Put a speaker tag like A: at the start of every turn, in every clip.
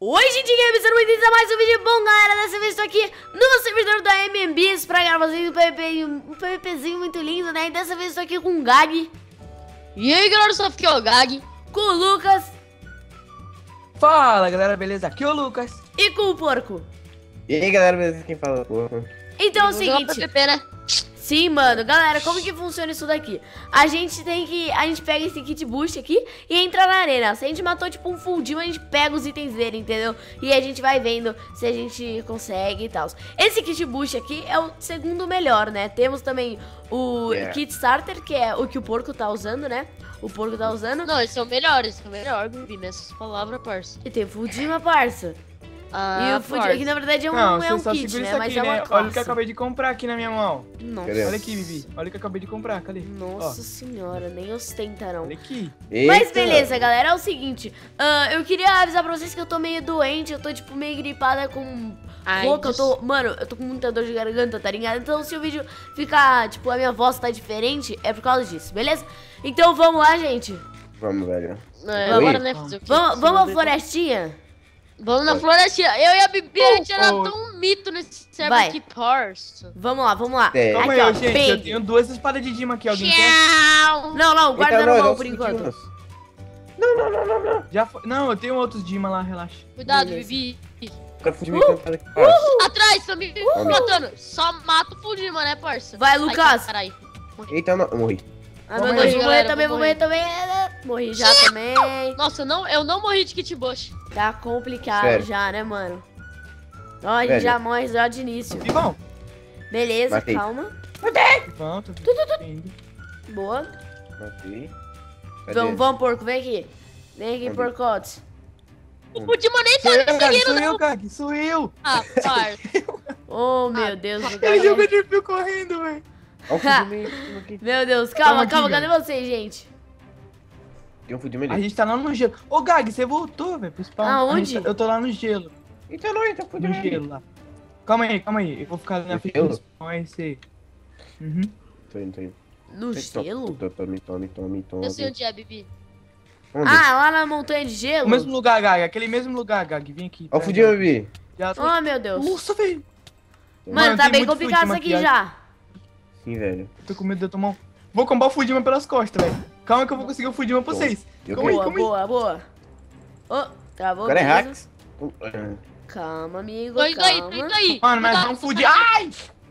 A: Oi, gente, sejam bem-vindos a mais um vídeo. Bom, galera, dessa vez estou aqui no servidor da MMBs pra gravar vocês um PVPzinho muito lindo, né? E dessa vez estou aqui com o Gag.
B: E aí, galera, só fiquei o Gag.
A: Com o Lucas.
C: Fala, galera, beleza? Aqui é o Lucas.
A: E com o Porco.
D: E aí, galera, beleza? Quem fala, porra?
A: Então é o
B: Vou jogar
A: seguinte...
B: PVP, né?
A: Sim, mano, galera, como que funciona isso daqui? A gente pega esse kit boost aqui e entra na arena. Se a gente matou tipo um full team, a gente pega os itens dele, entendeu? E a gente vai vendo se a gente consegue e tal. Esse kit boost aqui é o segundo melhor, né? Temos também o kit starter, que é o que o Porco tá usando, né? O Porco tá usando.
B: Não, esse é o melhor, Bibi, nessas palavras, parça.
A: E tem full team, parça. E o full team aqui, na verdade,
C: Não,
A: não é um
C: você só
A: kit,
C: segura
A: né?
C: isso
A: Mas
C: aqui,
A: é uma
C: né?
A: classe.
C: Olha o que eu acabei de comprar aqui na minha mão.
A: Nossa.
D: Cadê?
C: Olha aqui, Bibi. Olha o que eu acabei de comprar. Cadê?
A: Nossa senhora, nem ostenta, não.
C: Olha aqui.
A: Mas
D: Eita.
A: beleza, galera, é o seguinte, eu queria avisar pra vocês que eu tô meio doente, eu tô tipo meio gripada com boca, mano, eu tô com muita dor de garganta, tá ligado? Então se o vídeo ficar, tipo, a minha voz tá diferente, é por causa disso, beleza? Então vamos lá, gente.
D: Vamos, velho.
B: Agora, né, fazer o quê?
A: Vamos à florestinha?
B: Vamos na florestinha. Eu e a Bibi, a gente era tão mito nesse server
A: Vai.
B: aqui, parça.
A: Vamos lá, vamos lá.
D: É.
C: Calma
A: Aqui,
C: aí,
A: ó,
C: gente.
A: bang.
C: Eu tenho duas espadas de Dima aqui. Alguém quer?
B: Tchau.
A: Não, guarda
D: Eita,
A: na mão
D: nós,
A: por
D: nós
A: enquanto.
D: fudimos.
C: Já foi. Não, eu tenho outros Dima lá, relaxa.
B: Cuidado,
A: Beleza.
B: Bibi.
D: O cara fugiu me cantando aqui. Ah,
B: Atrás, tá me matando. Só mata o Fudima, né, parça?
A: Vai,
B: Ai,
A: Lucas.
B: caralho.
D: Eita, não. Eu morri.
A: Ah,
C: Vamos
A: meu Deus,
C: aí,
A: vou morrer
B: galera,
A: também,
B: vou
A: vou morrer também. Morri já também.
B: Nossa, eu não morri de kit bush.
A: Tá complicado
D: Sério?
A: já, né, mano? Ó, a gente
D: Velho.
A: já morre já de início.
C: E bom.
A: Beleza,
D: Matei.
A: calma.
C: Pronto.
A: Boa.
D: Matei. Cadê?
A: Vamos, porco, vem aqui. Vem aqui,
D: Cadê?
A: porcote.
B: O Fudima nem tá
C: Sou eu,
B: me
C: Gag.
B: seguindo,
C: Sou eu,
B: não.
C: Gag. Sou eu.
B: Ah, parça.
A: Oh, meu Deus do
C: Ele
A: céu.
C: joga de fio correndo, velho.
D: Olha o fudido aqui.
A: Meu Deus, calma,
C: Tamo aqui,
A: cadê
C: velho.
A: vocês, gente?
D: Tem um fudido
C: A
D: ali.
C: gente tá lá no gelo. Ô, Gag, você voltou, velho, pro spawn.
A: Aonde?
C: Eu tô lá no gelo.
D: Eita, nós, tá
C: No
D: fudido.
C: gelo lá. Calma aí. Eu vou ficar ali na
D: No
C: frente
D: gelo?
C: do spawn. Aí você. Uhum.
D: Tô indo.
A: No gelo?
D: Tome.
B: Eu sei onde é, Bibi.
D: Onde?
A: Ah, lá na montanha de
C: O
A: gelo?
C: mesmo lugar, Gag. Aquele mesmo lugar, Gag. Vem aqui.
D: Olha o fudido, Bibi.
C: Já tô...
A: Oh, meu Deus.
C: Nossa, velho.
A: Mano, tá
C: tem
A: bem
C: muito
A: complicado isso
C: Fudima
A: aqui
C: aqui,
A: já.
D: Sim, velho.
C: Tô com medo de eu tomar um... Vou combar o Fudima pelas costas, velho. Calma que eu vou conseguir o Fudima pra vocês.
D: Eu
C: Calma aí,
A: Boa,
C: calma aí.
A: boa, boa. Oh, travou.
D: O cara é
A: beleza.
D: hacks.
A: Calma, amigo,
B: Tô indo aí.
C: Mano, mas
B: Cuidado,
C: não Fudima. Ai!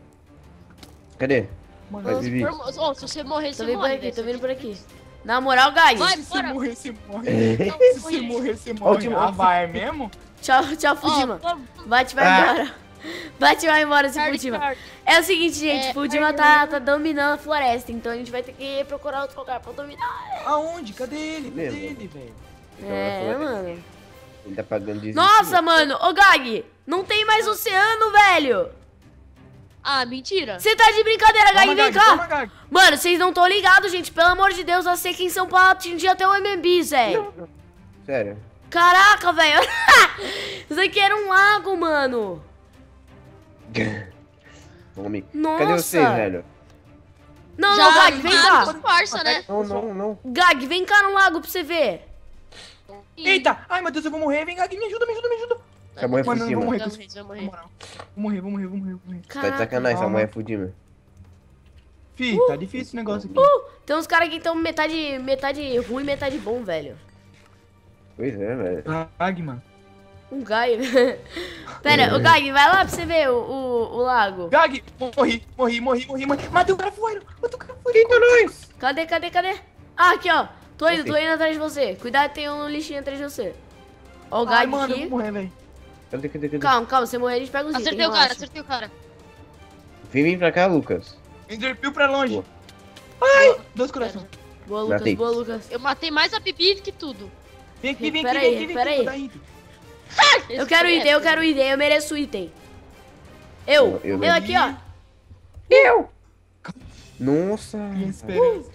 D: Cadê?
C: Mano,
D: Vai, Bibi.
B: Oh, se você morrer,
A: Tô
B: você
A: vindo por
B: morre.
A: aqui, tô
B: velho.
A: vindo por aqui. Na moral, guys.
B: Vai,
C: se você
B: bora.
C: morrer, você morre.
D: É.
C: Se você morrer, você morre.
D: Último-
C: Ah, vai mesmo?
A: Tchau, Fudima.
B: Vamos.
A: Bate, vai embora. Bate, vai embora esse Fudima. É o seguinte, gente, o Fudima tá dominando a floresta, então a gente vai ter que procurar outro lugar pra dominar.
C: Aonde? Cadê ele? Cadê
D: Mesmo.
C: ele, velho?
A: É, mano.
D: Ele tá pagando de
A: Nossa, mano. Ô, Gag, não tem mais oceano, velho.
B: Ah, mentira.
A: Você tá de brincadeira, Gag,
C: Toma,
A: vem
C: Gag, toma,
A: cá.
C: Gag.
A: Mano, vocês não estão ligados, gente. Pelo amor de Deus, eu sei quem são pra atingir até o MMB, velho.
D: Sério.
A: Caraca, velho. Isso aqui era um lago, mano.
D: Homem.
A: Nossa.
D: Cadê vocês, velho?
A: Não,
B: Já,
A: Gag, vem cá.
B: Parça, né?
D: Não.
A: Gag, vem cá no lago pra você ver.
C: Eita! Ai, meu Deus, eu vou morrer. Vem, Gag, me ajuda.
D: Essa mulher é
C: Mano, eu não vou
D: fudida.
C: morrer.
B: Vai
C: Na
B: morrer.
C: moral. Vou morrer.
D: Tá de
A: Caraca.
D: sacanagem, essa
C: Calma.
D: mulher é fudida.
C: Fih, tá difícil esse negócio aqui.
A: Tem uns caras que estão metade ruim, metade bom, velho.
D: Pois é, velho.
C: Gag, mano.
A: Um Gag. Pera, o Gag, vai lá pra você ver o lago.
C: Gag, morri. Matei o cara voando.
D: Eita, nós!
A: Cadê? Ah, aqui, ó. Tô indo
D: Assim.
A: atrás de você. Cuidado, tem um lixinho atrás de você. Ó o
C: Ai,
A: Gag
C: mano, eu
A: aqui.
C: vou morrer, velho.
D: Cadê?
A: Calma, você morrer, a gente pega os itens,
B: Acertei o
A: relaxa.
B: cara.
D: Vem pra cá, Lucas.
C: Enderpeel pra longe.
D: Boa.
C: Ai, 2 corações.
A: Boa, Lucas,
D: Matei.
A: boa, Lucas.
B: Eu matei mais a Bibi do que tudo.
C: Vem aqui.
A: Pera aí.
C: Daí.
A: Eu quero item, eu mereço item. Eu aqui, ó.
D: Nossa.
C: Minha esperança.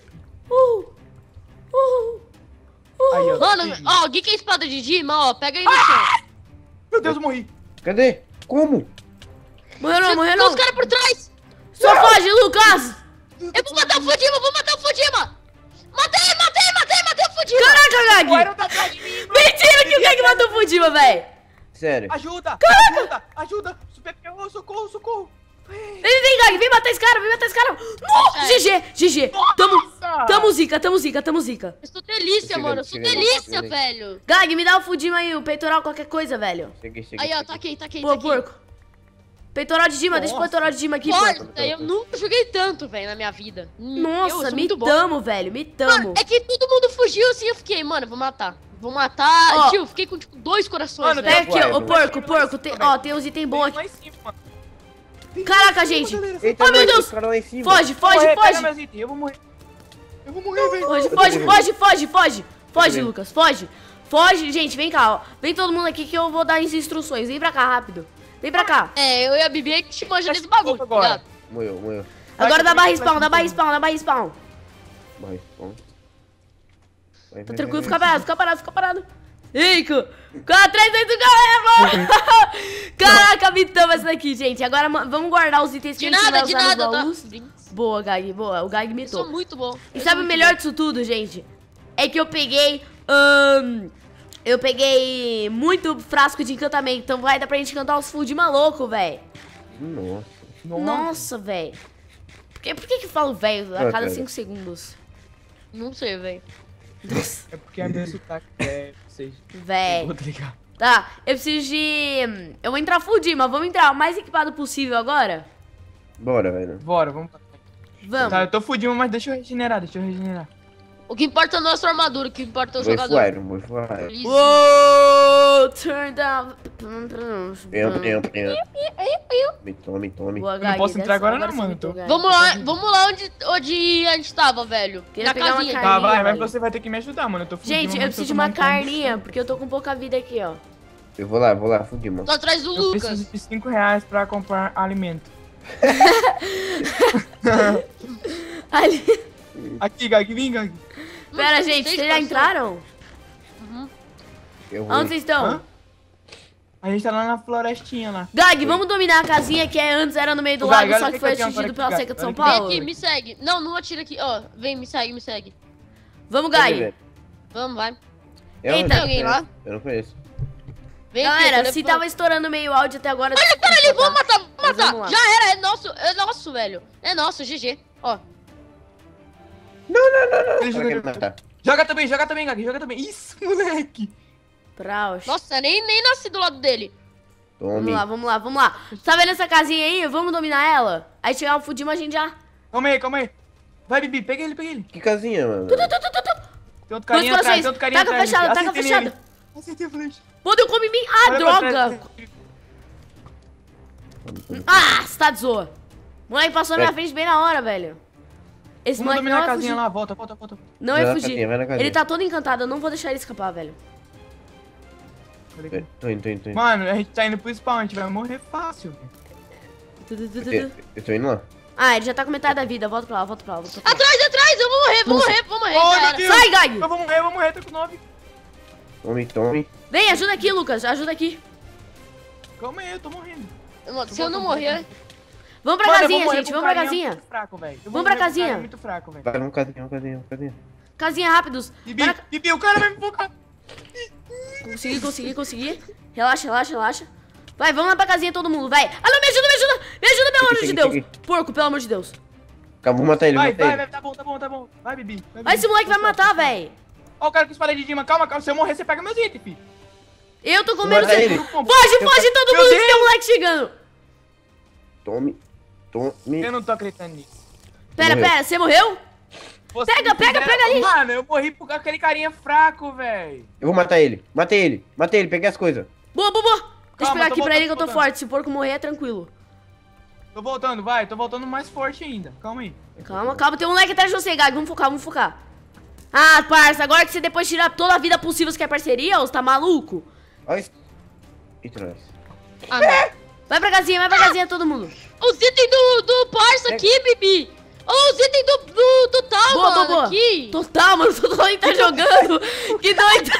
C: Aí, ó.
B: Mano, ó, alguém quer espada de Dima, ó, pega aí no chão.
C: Meu Deus, eu morri.
D: Cadê? Como?
A: Morreu não.
B: Tem uns caras por trás.
A: Só foge, Lucas.
B: Eu vou matar o Fudima, Matei o Fudima.
A: Caraca,
C: O
A: Gag.
C: Iron tá atrás de mim.
A: Mentira que o Gag matou o Fudima, velho.
D: Sério.
C: Ajuda! Ajuda! Super PO, socorro!
A: Vem, Gag, vem matar esse cara, Nossa, GG. Tamo zica.
B: Eu sou delícia,
D: Tô
B: mano. Eu
D: chegando,
B: sou
D: tô
B: delícia,
D: chegando.
B: velho.
A: Gag, me dá o Fudima aí, o peitoral, qualquer coisa, velho.
D: Cheguei.
B: Aí, ó, tá aqui.
A: Pô, porco. Peitoral de Dima, deixa o peitoral de Dima aqui,
B: Pode,
A: porco.
B: eu nunca joguei tanto, velho, na minha vida. Eu
A: Nossa,
B: sou muito bom.
A: mitamo, velho, mitamo.
B: Mano, é que todo mundo fugiu assim, eu fiquei, mano, vou matar.
A: Ó.
B: Tio, eu fiquei com, tipo, 2 corações,
C: Mano,
B: velho.
A: Pega aqui, ó,
D: Vai,
A: porco, tem uns itens bons aqui.
C: Lá em cima, mano.
A: Caraca, gente.
D: Eita,
A: Oh, meu Deus.
D: cara lá em cima.
A: Foge.
C: Pega meus itens, eu vou morrer, velho.
A: Foge, Lucas, foge. Foge, gente, vem cá, ó. Vem todo mundo aqui que eu vou dar as instruções. Vem pra cá, rápido. Vem pra cá.
B: É, eu e a Bibi é que te manja nesse bagulho, tá
C: agora.
B: ligado?
D: Morreu.
A: Agora dá barra spawn, dá barra spawn.
D: Vai, bom. Vai,
A: Tá tranquilo, fica parado. Eita! Atrás do galera! Caraca, mitamos essa daqui, gente. Agora vamos guardar os itens que a gente vai
B: De
A: usar
B: nada,
A: nos
B: tá?
A: baús. Boa, Gag, boa. O Gag
B: Eu
A: mitou.
B: sou muito bom.
A: E sabe o melhor disso tudo, gente? É que eu peguei muito frasco de encantamento. Então vai dar pra gente cantar os full de maluco, velho. Nossa, velho. Por que eu falo velho a cada 5 segundos?
B: Não sei, velho.
C: É porque a minha sotaque é... Vocês...
A: Véi.
C: Vou ligar.
A: Tá, eu preciso de... Eu vou entrar full de, mas vamos entrar o mais equipado possível agora?
D: Bora, velho.
C: Bora, vamos.
A: Vamos.
C: Tá, eu tô fudido, mas deixa eu regenerar.
B: O que importa é a nossa armadura, o que importa é o
D: Vou
B: jogador.
D: Iron.
B: Isso.
A: Uou, turn down.
D: Me tome.
A: Boa,
C: Eu não
A: Gag,
C: posso entrar
A: desce.
C: agora não,
A: você
C: mano,
A: mitou,
C: tô-
A: Gag.
B: Vamos lá onde a gente tava, velho.
A: Queria
B: Na
A: pegar uma
B: casinha.
A: carne.
C: Tá, vai,
A: velho.
C: mas você vai ter que me ajudar, mano. Eu tô fudido.
A: Gente, eu preciso de uma carninha, porque eu tô com pouca vida aqui, ó.
D: Eu vou lá, fudi, mano.
B: Tô atrás do
C: Eu
B: Lucas.
C: preciso de 5 reais pra comprar alimento.
A: Ali.
C: Aqui, Gag, vem, Gag.
A: Pera,
B: Não,
A: gente,
B: seis
A: vocês já
B: pessoas.
A: entraram?
D: Eu vou.
A: Onde vocês estão?
C: Hã? A gente tá lá na florestinha lá.
A: Gag, vamos dominar a casinha que antes era no meio do
C: Ô,
A: lago,
C: Gag,
A: só
C: olha
A: que
C: o
A: foi
C: que eu tenho
A: atingido
C: agora
A: pela
C: aqui,
A: seca de
C: Gag.
A: São
C: Olha
B: Vem
A: Paulo.
B: aqui, me segue. Não atira aqui. Ó, vem, me segue.
A: Vamos,
D: Cadê,
A: Gag.
D: velho?
B: Vamos, vai.
D: Eu
A: Eita,
D: não
B: alguém lá?
D: Eu não conheço.
B: Vem aqui,
A: Galera,
B: eu
A: se
B: tô
A: tava estourando meio áudio até agora...
B: Olha,
A: desculpa,
B: pera ali,
A: tá?
B: vamos matar.
A: Mas vamos lá.
B: Já era, é nosso, velho. É nosso, GG. Ó.
C: Ele
D: Ela quer me
C: joga...
D: matar.
C: Joga também, Gag, joga também. Isso, moleque.
A: Praus.
B: Nossa, nem nasci do lado dele.
D: Tome.
A: Vamos lá. Tá vendo essa casinha aí? Vamos dominar ela? Aí chegar o Fudima, a gente já...
C: Calma aí. Vai, Bibi, pega ele.
D: Que casinha, mano?
C: Tem outro
A: Dois
C: carinha atrás,
A: corações.
C: tem outro carinha
A: Taca
C: atrás.
A: fechada,
C: Bibi.
A: taca
C: Acertei
A: fechada.
C: nele. Acertei a flecha.
A: Pô, deu come em mim. Ah,
C: Olha pra
A: droga.
C: trás.
A: Ah, você tá de zoa. O moleque passou na minha
D: É.
A: frente bem na hora, velho. Esse
C: Vamos
A: moleque
C: dominar
A: não
C: a
A: vai
C: casinha
A: fugir.
C: lá, volta.
A: Não
D: Vai
A: vai
D: na
A: fugir.
D: casinha, vai na casinha.
A: Ele tá todo encantado, eu não vou deixar ele escapar, velho.
D: Tô indo.
C: Mano, a gente tá indo pro spawn, a gente vai morrer fácil.
D: Eu tô indo lá.
A: Ah, ele já tá com metade da vida. Volta pra lá.
B: Atrás, eu vou morrer.
C: Oh,
B: já
C: meu
B: era.
C: Deus.
A: Sai, Gag!
C: Eu vou morrer, tô com 9.
D: Tome.
A: Vem, ajuda aqui, Lucas. Ajuda aqui.
C: Calma aí, eu tô morrendo.
B: Se eu não morrer...
A: Vamos pra
C: Mano, eu
A: casinha,
C: vou morrer
A: gente.
C: com um
A: Vamos pra
C: carinha
A: casinha.
C: muito fraco, velho. Eu vou
A: Vamos pra
C: morrer com um
A: casinha.
C: carinha muito fraco, velho.
D: Vai, vamos casinha.
A: Casinha, rápidos.
C: Bibi, o cara vai me focar.
A: Consegui. Relaxa. Vai, vamos lá pra casinha todo mundo, vai. Ah, não, me ajuda, pelo amor de Deus.
D: Segui.
A: Porco, pelo amor de Deus.
D: Calma, vou matar ele,
C: Vai,
D: ele.
C: tá bom. Vai, Bibi.
A: Vai, esse moleque vai me matar, velho.
C: Ó o cara com espada de Dima, calma. Se eu morrer, você pega meus itens, filho.
A: Eu tô com
D: Mata
A: menos...
D: ele.
A: Foge todo
C: Meu
A: mundo que
C: Deus.
A: tem um moleque chegando.
D: Tome.
C: Eu não tô acreditando nisso.
A: Pera, você morreu?
C: Você
A: Pega ali.
C: Mano, eu morri por aquele carinha fraco, velho.
D: Eu vou matar ele. Matei ele, peguei as coisas.
A: Boa. Deixa eu
C: Calma,
A: pegar
C: tô
A: aqui pra ele que eu tô
C: voltando.
A: forte. Se o porco morrer, é tranquilo.
C: Tô voltando mais forte ainda. Calma aí.
A: Calma. Tem um moleque atrás de você, Gag. Vamos focar. Ah, parça, agora que você depois tirar toda a vida possível, você quer parceria? Ou você tá maluco?
D: Olha isso. Eita, nós.
B: Ah, não.
A: Vai pra casinha, todo mundo.
B: Os itens do parça aqui, Bibi. Os itens do tal, mano, aqui.
A: Total, mano, todo mundo tá jogando. Que doido.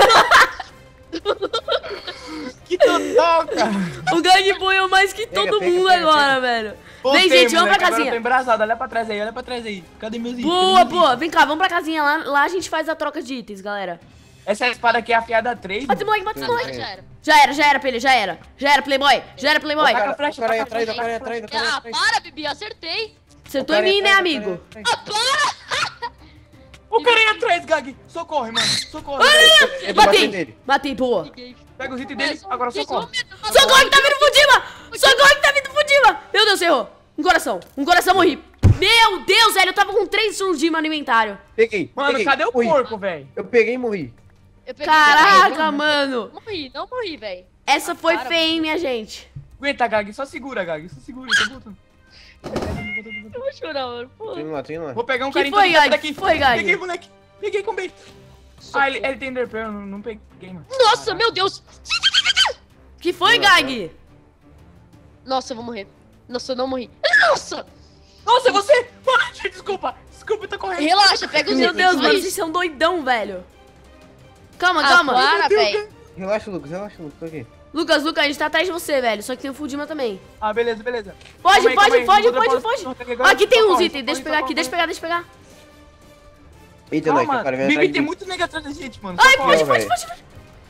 C: Que total, cara.
A: O Gag boiou mais que todo
D: Pega,
A: mundo
D: pega,
A: agora, velho.
C: Voltei,
A: Vem, gente, vamos pra
C: moleque, agora eu tô
A: casinha.
C: embrasado, olha pra trás aí. Cadê meus itens?
A: Boa. Vem cá, vamos pra casinha. Lá a gente faz a troca de itens, galera.
C: Essa espada aqui é afiada 3.
A: Mata esse moleque, mata esse moleque.
B: Já era.
A: Já era pra ele, já era. Já era, Playboy. Já era, Playboy.
C: Taca a flecha,
D: O cara aí
C: taca a
D: atrás, o
C: flecha.
D: cara aí atrás, o cara aí
B: Ah,
D: atrás.
B: para, Bibi, acertei.
A: Acertou em mim, né, amigo?
B: Ah, para!
C: O cara aí atrás, Gag. Socorre, mano. Socorre.
D: Eu tô batendo
A: Matei.
D: nele.
A: Matei, boa.
C: Pega os itens dele, agora socorre.
A: Socorre que tá vindo Fudima! Socorre que tá vindo Fudima! Meu Deus, errou. Um coração, morri. Meu Deus, velho, eu tava com 3 Fudima no inventário.
D: Peguei.
C: Mano,
D: peguei,
C: cadê o
D: morri.
C: porco, velho?
D: Eu peguei e morri.
B: Eu peguei
A: Caraca,
B: também.
A: mano.
B: Não morri, velho.
A: Essa foi
B: Para,
A: feia, hein, minha gente.
C: Aguenta, Gag. Só segura, Gag. Só segura. Tô voltando.
B: Eu vou chorar, mano. Pô.
D: Tô indo lá, tô indo lá.
C: Vou pegar um
A: Que
C: carinho
A: foi,
C: todo
A: Gag?
C: daqui.
A: Que foi, Gag?
C: Peguei, moleque. Peguei com bait. Ah, ele tem Enderpearl. Eu não peguei, mano.
B: Nossa, meu Deus.
A: Que foi, Gag?
B: Nossa, eu vou morrer. Nossa, eu não morri. Nossa!
C: Nossa, você! Mano, desculpa. Desculpa, eu tô correndo.
B: Relaxa, pega os
A: Meu
B: itens.
A: Deus, mano,
B: please.
A: vocês são doidão, velho. Calma,
B: Ah,
A: calma.
B: para, velho.
D: Relaxa, Lucas, tô aqui.
A: Lucas, a gente tá atrás de você, velho. Só que tem o Fudima também.
C: Ah, beleza, beleza.
A: Foge,
C: Calma aí,
A: foge,
C: calma aí.
A: foge,
C: Vou
A: foge,
C: dropar-
A: foge.
C: Socorre agora.
A: Aqui tem uns
C: Socorre,
A: itens. Deixa eu
C: socorre,
A: pegar aqui,
C: socorre.
A: deixa eu pegar, deixa eu pegar.
D: Eita, nós,
C: Calma,
D: o cara vem
C: Bibi,
D: atrás de
C: tem
D: mim.
C: muito nego atrás da gente, mano.
A: Ai,
C: Socorre.
A: foge, foge,
D: velho.
A: foge.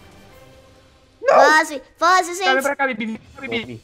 A: Foge, foge,
C: Tá, vem
A: gente.
C: pra cá, Bibi. Bibi.
D: Morri.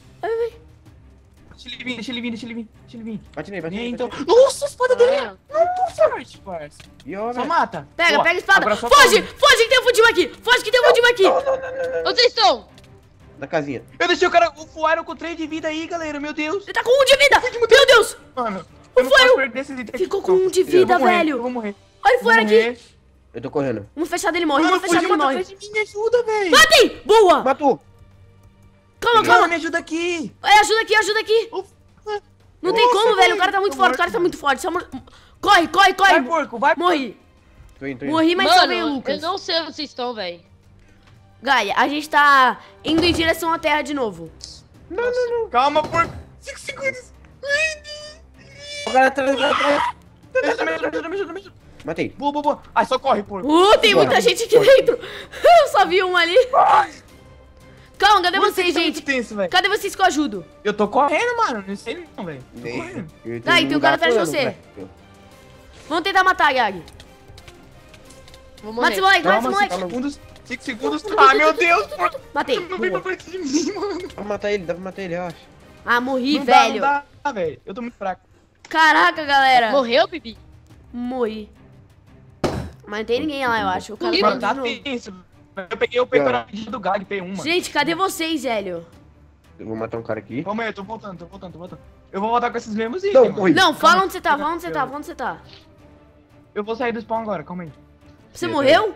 C: Deixa ele vir, deixa ele vir, deixa ele vir. Deixa ele vir.
D: Bate nele, bate
C: Vem,
D: nele.
C: então.
D: bate nele.
C: Nossa, a espada dele é
B: Ah,
C: muito forte, parça.
D: E ó,
C: Só
D: velho.
C: mata.
A: Pega,
C: Boa.
A: pega a espada.
C: Agora só
A: Foge,
C: corre.
A: foge que tem um Fudima aqui. Foge que tem um Fudima aqui.
B: onde vocês estão?
D: Na casinha.
C: Eu deixei o cara, o Fuaron com 3 de vida aí, galera. Meu Deus.
A: Ele tá com 1 de vida. Meu Deus.
C: Mano, eu não
A: Fuaron
C: posso perder esses itens.
A: ficou
C: aqui,
A: com
C: não.
A: 1 de
C: Eu
A: vida,
C: vou morrer,
A: velho.
C: Eu vou morrer.
A: Olha o Fuaron aqui.
C: Morrer.
D: Eu tô correndo.
A: Um fechado ele morre,
C: Mano,
A: um fechado ele
C: fugiu, tá
A: morre.
C: atrás de mim, me ajuda, velho.
A: Matei. Boa.
D: Matou.
A: Calma,
C: Mano,
A: calma.
C: me ajuda aqui.
A: Ai, ajuda aqui, ajuda aqui. Não tem
C: Nossa,
A: como, velho. O cara tá
C: velho.
A: muito
C: Tô
A: forte, o cara
C: morto,
A: tá muito forte. Só corre, corre,
C: Vai,
A: corre.
C: porco, vai.
A: Morri.
D: Tô indo.
A: Morri, mas
B: Mano,
A: salvei o Lucas.
B: eu não sei onde vocês estão, velho.
A: Gaia, a gente tá indo em direção à Terra de novo.
C: Calma, porco. 5 segundos.
D: O cara atrás, o cara atrás.
C: Me ajuda, me ajuda, me ajuda, me ajuda.
D: Matei.
C: Boa, boa, boa. Ai, só corre, porco.
A: Tem muita gente aqui dentro. Eu só vi um ali. Calma, cadê vocês,
C: Tá muito
A: gente?
C: tenso, velho.
A: Cadê vocês que eu ajudo?
C: Eu tô correndo, mano. Não sei não, velho. Tô correndo.
A: Ai, tem um cara atrás de você. Vamos tentar matar, Gag.
B: Vou
A: Mata esse
B: morrer.
A: moleque, mata esse
C: Calma,
A: moleque.
C: 5 segundos. 5 segundos. Ah, meu Deus, porco.
A: Matei.
C: Não vem pra
A: Boa.
C: perto de mim, mano.
D: Dá pra matar ele, relaxa.
A: Ah, morri,
C: Não dá,
A: velho.
C: não dá, velho. Eu tô muito fraco.
A: Caraca, galera.
B: Morreu, Bibi?
A: Morri. Mas não tem ninguém lá, eu acho. O cara
B: Ih,
C: Mano,
A: tá
C: tá
A: de novo.
C: tenso. Eu peguei o peitoral do Gag, P1, mano.
A: Gente, cadê vocês, velho?
D: Eu vou matar um cara aqui.
C: Calma aí, eu tô voltando, tô voltando, tô voltando. Eu vou voltar com esses mesmos itens,
D: Não,
C: mano.
D: morri.
A: Não, fala
C: Calma,
A: onde você tá, fala onde você tá, fala onde você tá.
C: Eu vou sair do spawn agora, calma aí.
A: Você
D: Sim,
A: morreu?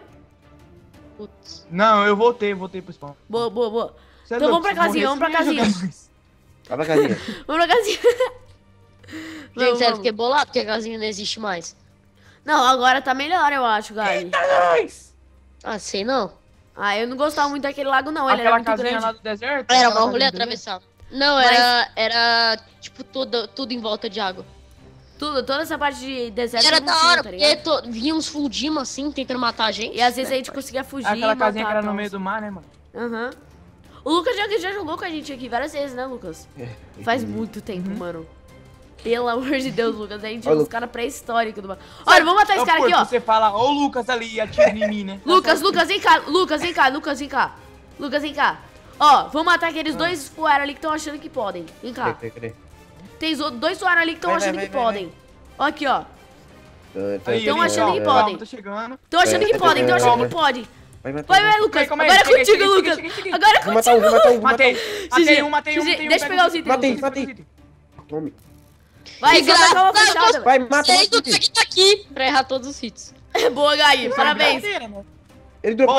B: Putz.
C: Não, eu voltei pro spawn.
A: Boa, boa, boa.
C: Cê é
A: Então
C: louco,
A: vamos pra
C: se
A: casinha,
C: morrer,
A: vamos pra
C: você me
A: casinha.
C: ajuda mais.
D: Vai pra casinha.
A: Vamos pra casinha.
B: Gente,
A: Vamos,
B: sério,
A: vamos.
B: fiquei bolado porque a casinha não existe mais.
A: Não, agora tá melhor, eu acho, Gag.
B: Ah, sei não.
A: Ah, eu não gostava muito daquele lago, não. Ele era
C: Aquela
A: muito
C: casinha
A: grande.
C: lá do deserto?
B: Era
C: aquela
B: uma rolê
C: casinha do deserto?
B: atravessar. Não, era tipo tudo em volta de água.
A: Tudo, toda essa parte de deserto.
B: Era
A: não
B: da
A: tinha,
B: hora,
A: tá
B: porque
A: ligado?
B: vinha uns Fuldima assim, tentando matar a gente.
A: E às vezes a gente conseguia fugir.
C: Aquela
A: e
C: casinha que
A: matar,
C: era no
A: tal.
C: meio do mar, né, mano?
A: Aham. O Lucas já jogou com a gente aqui várias vezes, né, Lucas? Faz muito tempo, mano. Pelo amor de Deus, Lucas. A gente é
D: Olha,
A: uns caras pré-históricos do mar. Olha, vamos matar esse
C: Ô,
A: cara aqui,
C: porco,
A: ó.
C: Você fala, ô Lucas ali, e atira em mim, né?
A: Lucas, vem cá. Lucas, vem cá. Lucas, vem cá. Ó, vamos matar aqueles dois Fuara ali que estão achando que podem. Vem cá.
D: Cadê?
A: Tem dois Fuara ali que estão
D: Vai,
A: achando
D: vai,
A: que
D: vai,
A: podem. Ó aqui, ó.
C: Aí,
A: Tão
C: ali,
A: achando
C: calma,
A: que
C: calma,
A: podem.
C: Tô chegando.
A: Estão achando que podem, estão achando que podem.
D: Vai matar.
A: Vai, Lucas.
C: Calma aí,
A: Agora é
C: cheguei,
A: contigo,
C: cheguei,
A: Lucas.
C: cheguei, cheguei.
A: Agora é
D: Vou matar um,
A: contigo.
D: vou matar um, vou matar
C: Matei,
A: GG,
C: matei um.
A: GG, deixa eu pegar os itens.
D: Matei,
A: Lucas.
D: matei. Tome.
A: Vai,
B: Que
A: só tacar uma
B: graça,
A: fechada.
D: Vai, mata,
B: Sei
D: mata.
B: do que tá aqui pra errar todos os hits.
A: Boa, Gai. Parabéns.
D: Ele dropou.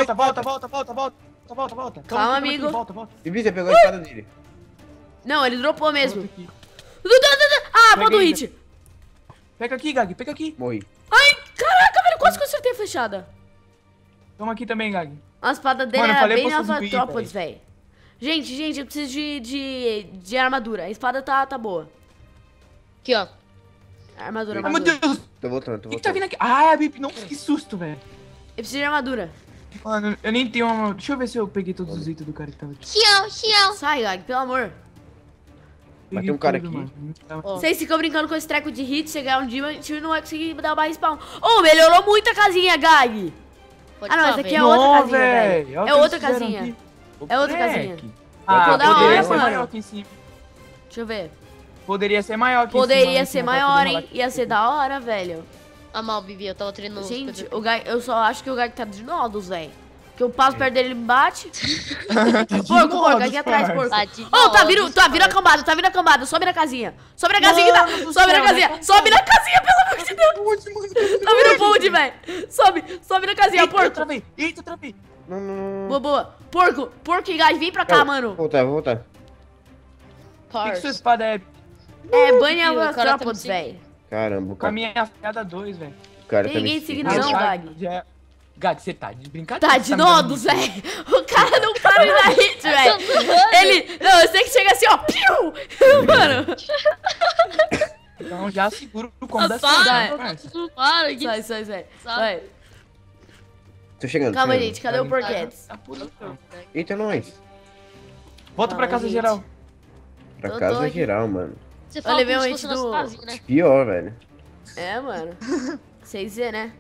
C: Volta.
A: Calma, amigo.
C: Volta.
D: Bibi, você pegou a espada dele.
A: Não, ele dropou mesmo.
C: Volta aqui.
A: Ah, ponto
C: Peguei,
A: hit.
C: Pega aqui, Gag, pega aqui.
D: Morri.
A: Ai, caraca, velho. Quase que eu acertei a flechada.
C: Toma aqui também, Gag.
A: A espada dele
C: Mano, eu
A: era
C: falei
A: bem
C: pra
A: nas
C: você subir,
A: metrópolis, velho. Gente, eu preciso de armadura. A espada tá boa.
B: Aqui, ó.
A: Armadura,
C: Ai, meu
A: armadura.
C: Deus.
D: Tô voltando, tô
C: O que tá
D: voltando.
C: vindo aqui? Ah, é a Bip. Não, que susto, velho.
A: Eu preciso de armadura.
C: Mano, eu nem tenho uma... Deixa eu ver se eu peguei todos os itens do cara que tava aqui.
B: Xiao.
A: Sai, Gag, pelo amor.
C: Peguei
D: tem um cara
C: tudo,
D: aqui.
C: mano.
B: Ó.
A: Vocês ficam brincando com esse treco de hit, você ganhar um dia, a gente não vai conseguir dar mais spawn. Oh, melhorou muito a casinha, Gag.
B: Pode
A: Ah, não,
B: pá,
A: essa aqui
B: velho.
A: é outra
C: Não,
A: casinha, velho.
C: olha o
A: É
C: que
A: outra
C: eles fizeram
A: casinha.
C: aqui.
A: É outra
C: Moleque.
A: casinha.
C: Ah,
A: Ficou da hora,
C: poderia ser
A: mano.
C: maior aqui em cima.
A: Deixa eu ver.
C: Poderia ser maior aqui em cima.
A: Poderia
C: em
A: ser
C: cima, pra
A: maior,
C: poder
A: hein?
C: rolar aqui.
A: Ia ser da hora, velho.
B: Ah, mal, Bibi, eu tava treinando.
A: Gente, o Gag, eu só acho que o Gag tá de nodos, velho. Que eu passo perto dele, ele me bate. Porco, aqui atrás, porco.
B: Tá de
A: Ô, tá vindo
B: nodos,
A: a cambada, tá vindo a cambada. Sobe na casinha. Sobe na casinha, tá?
C: Mano do
A: Sobe na
C: céu,
A: casinha.
C: né?
A: Sobe na casinha, pelo amor de Deus. Tá vindo bonde, velho. Sobe na casinha,
C: Eita, eu
A: porco.
C: travei. Eita, eu travei.
D: Não.
A: Boa, boa. Porco e Gag, vem pra cá, mano.
D: Vou voltar.
C: O que sua
B: Parça.
C: espada é?
A: É, banha
B: o cara
A: as
B: tá me
A: tropas,
B: seguindo.
A: velho.
D: Caramba, o
C: Com a
D: cara,
C: minha afilhada 2, velho.
D: o cara
A: Tem
D: tá me
A: ninguém seguindo,
D: seguindo.
A: não, Gag.
C: Já... Gag, você tá de brincadeira.
A: Tá de nodos, velho. O cara não para de dar hit, velho. Ele. Não, eu sei que chega assim, ó. Piu! Mano.
C: Então já segura o combo da
B: Para,
C: cidade,
A: Sai.
C: parça.
B: para. que-
A: Sai.
B: Sai.
A: Vai.
D: Tô chegando.
A: Calma,
D: chegando.
A: gente. Cadê o Porquetes?
C: Tá por aí, então.
D: Eita, nós.
C: Volta pra
A: Calma,
C: casa
A: gente.
C: geral.
D: Pra
A: Tô
D: casa
A: aqui.
D: geral, mano.
B: Você fala
A: levei
B: como
A: um
B: se
A: hit
B: fosse
A: do-
B: nosso casinho, né?
D: Pior, velho.
A: É, mano. 6Z, né?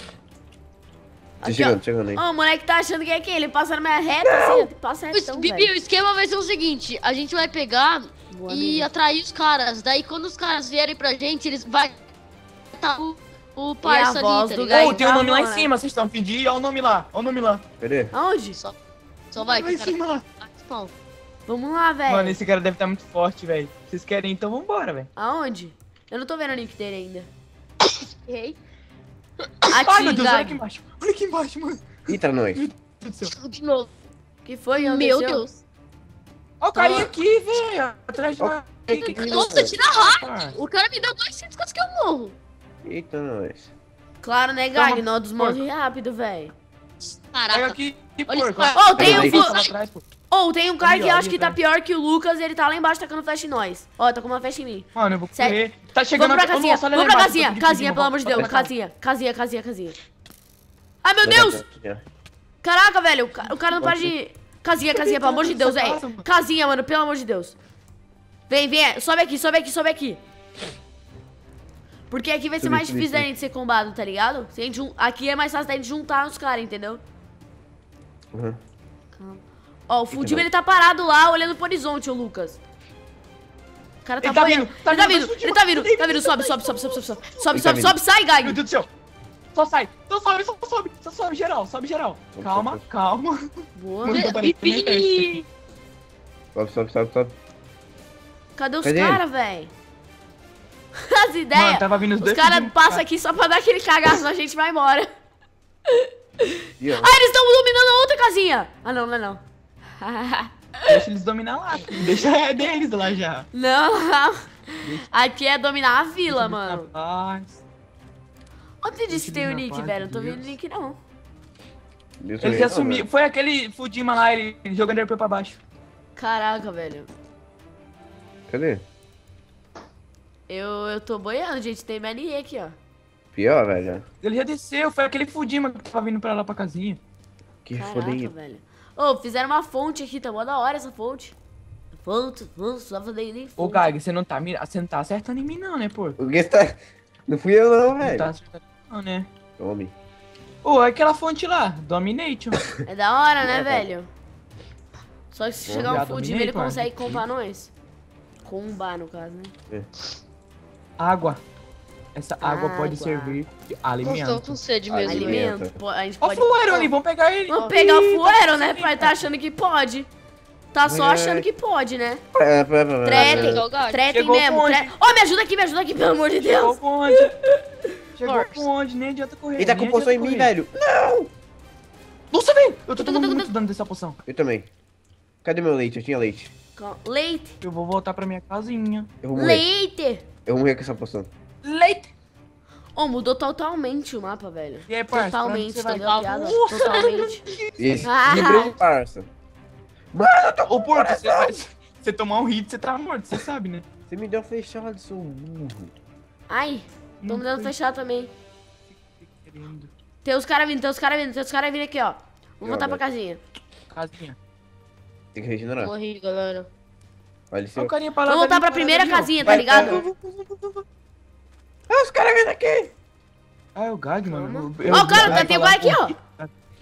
D: Tô
A: Aqui, ó.
D: chegando aí.
A: Ó, o moleque tá achando que é quem? Ele passa na minha reta, assim, ó. Passa
B: Mas,
A: retão,
B: Bibi,
A: velho.
B: o esquema vai ser o seguinte: a gente vai pegar
A: Boa,
B: e
A: amigo.
B: atrair os caras. Daí, quando os caras vierem pra gente, eles vai tá o
A: E
B: parça
A: a voz
B: ali, tá
A: do
B: ligado?
C: Ô, tem o nome lá em
A: né?
C: cima, vocês estão pedindo. Olha o nome lá. Olha o nome lá.
D: Cadê?
A: Aonde?
B: Só vai,
C: Lá
B: que
C: em
B: o cara
C: cima lá.
B: tá spawn.
A: Vamos lá,
C: Mano,
A: velho.
C: esse cara deve estar muito forte, velho. Vocês querem, então vambora, velho.
A: Aonde? Eu não tô vendo o nick dele ainda.
B: Errei.
C: Ai,
A: Aqui,
C: meu Deus, olha aqui
A: Gag.
C: embaixo. Olha aqui embaixo, mano.
D: Eita, nós.
C: Meu Deus do céu.
B: De novo.
A: Que foi?
B: Meu
A: Aconteceu?
B: Deus.
C: Ó, o carinha aqui, velho. Atrás de uma...
B: Nossa, tira rápido.
C: Ah,
B: O cara me deu 200 quase que eu morro.
D: Eita, nós.
A: Claro, né,
C: Calma,
A: Gag? Nodos morre rápido, velho.
C: Pega
B: Caraca.
C: aqui,
B: Olha
C: porco.
B: isso,
A: Ó, tem
D: Peraí.
A: um...
C: Tá lá atrás, pô.
A: Ou tem um cara
C: Ali,
A: que
C: ó,
A: acha
C: ali
A: que tá
C: atrás.
A: pior que o Lucas e ele tá lá embaixo tacando flash em nós. Ó, tá com uma flash em mim.
C: Mano, eu vou
A: Segue.
C: correr. Tá chegando
A: Vamos pra
C: aqui.
A: casinha,
C: Nossa, olha lá
A: vamos pra
C: embaixo,
A: casinha.
C: tô de
A: Casinha,
C: cima,
A: pelo amor de Deus.
C: vou pra
A: Casinha. Ai, meu Deus! Caraca, velho, o cara não para de... Casinha, pelo amor de Deus,
C: Essa
A: velho.
C: casa, mano.
A: Casinha, mano, pelo amor de Deus. Vem, sobe aqui. Porque aqui vai ser
D: Subi,
A: mais
D: subi,
A: difícil da
D: subi.
A: gente ser combado, tá ligado? Se a gente aqui é mais fácil da gente juntar os caras, entendeu?
D: Uhum.
A: Ó, o Fudiba, ele tá parado lá, olhando pro horizonte, o Lucas. O cara tá
C: Ele tá
A: apanhando.
C: vindo, tá
A: Ele tá
C: vindo,
A: vindo,
C: Fudiba.
A: ele tá vindo,
C: Ele
A: tá vindo. Sobe,
D: Ele tá vindo.
A: sai, Gag.
C: Meu Deus do céu. Só sai. Só sobe geral. Calma.
A: Boa.
C: Mano, tô parecendo um
B: Bibi.
D: Sobe.
A: Cadê os
D: Cadê
A: caras, velho? As
C: Mano,
A: ideias.
C: tava vindo os
A: Os
C: dois.
A: caras
C: Fudiba.
A: passam aqui só pra dar aquele cagaço, a gente vai embora.
D: E, ó.
A: Ah, eles estão dominando a outra casinha. Ah, não.
C: Deixa eles dominar lá. Deixa é deles lá já.
A: Não. Aqui é dominar a vila, mano.
C: Rapaz.
A: Onde disse que tem o
C: Deixa eu
A: nick,
C: ver na
A: velho? Não tô
C: paz de
A: vendo o nick, não.
D: Deus
C: Ele
D: também
C: se
D: não,
C: assumiu.
D: mano.
C: Foi aquele Fudima lá, ele jogando RP pra baixo.
A: Caraca, velho.
D: Cadê?
A: Eu tô boiando, gente. Tem MLE aqui, ó.
D: Pior, velho.
C: Ele já desceu, foi aquele Fudima que tava vindo pra lá pra casinha.
D: Que
A: Caraca,
D: foda-se.
A: velho. Ô, fizeram uma fonte aqui, tá mó da hora essa fonte. Fonte, só fazer nem fonte.
C: Ô, Gag, você não tá acertando em mim não, né, pô?
D: O que tá... Não fui eu não,
C: Não tá
D: velho.
C: acertando não, né?
D: Tome.
C: Ô, aquela fonte lá, Domination.
A: É da hora, né,
D: É,
A: velho? Só que se
D: Bom,
A: chegar
C: já
A: um Fudiba,
C: dominei,
A: ele
C: mano.
A: consegue combar nós. Combar, no caso, né?
C: Água. Essa água pode
A: Água.
C: servir de
B: Nossa, tô
C: alimento.
B: com sede mesmo.
D: Alimento.
B: velho.
A: Alimento. A gente
C: Ó o
A: pode...
C: Fluero ali, vamos pegar ele.
A: Vamos pegar o
C: Ih,
A: fuero, né?
C: tá
A: Pai tá achando que pode. Tá só
D: É.
A: achando que pode, né?
B: Pegar
A: Tretem.
B: o Gag.
A: Tretem
C: Chegou
A: mesmo.
C: onde?
A: Ó, me ajuda aqui, pelo amor de
C: Chegou
A: Deus.
C: com onde? Chegou
B: Força.
C: com onde? Nem adianta correr.
D: Ele tá
C: nem
D: com poção em
C: adianta
D: mim,
C: correr.
D: velho.
C: Nossa, velho! Eu tô tomando muito dano dessa poção.
D: Eu também. Cadê meu leite? Eu tinha leite.
A: Leite.
C: Eu vou voltar pra minha casinha.
D: Eu vou morrer.
A: Leite.
D: Eu vou morrer com essa poção.
C: Leite!
A: Ô, mudou totalmente o mapa, velho.
C: E aí, parça, pra onde
A: Totalmente,
C: você vai?
A: entendeu a piada? Totalmente.
D: Esse.
A: Ah.
D: Lembrei, parça. Mano, eu tô...
C: Ô, porco, você tomar um hit, você tá morto, você sabe, né?
D: Você me deu fechado, seu burro.
A: Ai, tô me dando
C: foi
A: fechado também.
C: querendo.
A: Tem os caras vindo aqui, ó. Vamos voltar pra casinha.
C: Casinha.
D: Tem que regenerar.
B: Morri, galera.
D: Olha
C: Olha
D: seu.
C: o carinha pra lá.
A: Vamos voltar
C: tá
A: pra
C: vindo
A: primeira
C: ali, ó.
A: casinha, tá
D: Vai,
A: ligado?
D: Ah, os caras vindo aqui.
C: Ah, é o Gag, mano.
A: Ó, o cara, tem o Gag aqui, ó.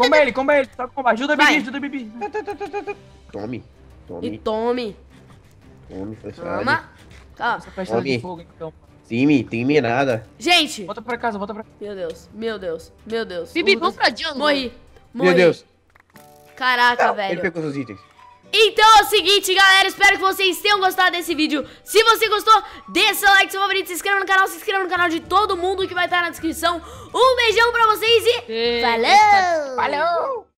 C: Comba ele. Tá com ajuda,
A: Vai.
C: Bibi, ajuda, Bibi.
D: Tome.
A: E
D: Tome.
A: tome.
D: Fechado.
A: Toma. Calma.
C: Essa flecha de
D: Tome.
C: fogo, então.
D: Time nada.
A: Gente.
C: Volta pra casa, volta pra casa.
A: Meu Deus.
B: Bibi,
A: O
B: vamos
A: Lucas-
B: pra jungle.
A: Morri.
D: Meu Deus.
A: Caraca,
D: Ele
A: velho.
D: pegou seus itens.
A: Então é o seguinte, galera, espero que vocês tenham gostado desse vídeo. Se você gostou, deixa seu like, seu favorito, se inscreva no canal, se inscreva no canal de todo mundo que vai estar na descrição. Um beijão pra vocês e
B: Ei,
A: falou!
C: Valeu!